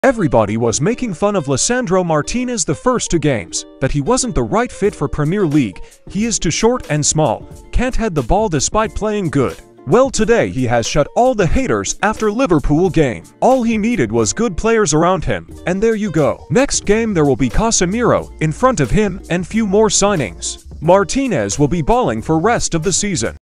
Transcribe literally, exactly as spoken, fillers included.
Everybody was making fun of Lisandro Martinez the first two games, that he wasn't the right fit for Premier League, he is too short and small, can't head the ball despite playing good. Well, today he has shut all the haters after Liverpool game. All he needed was good players around him, and there you go. Next game there will be Casemiro in front of him and few more signings. Martinez will be balling for rest of the season.